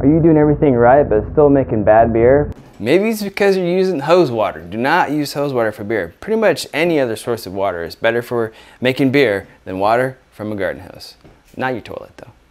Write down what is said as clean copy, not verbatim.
Are you doing everything right but still making bad beer? Maybe it's because you're using hose water. Do not use hose water for beer. Pretty much any other source of water is better for making beer than water from a garden hose. Not your toilet though.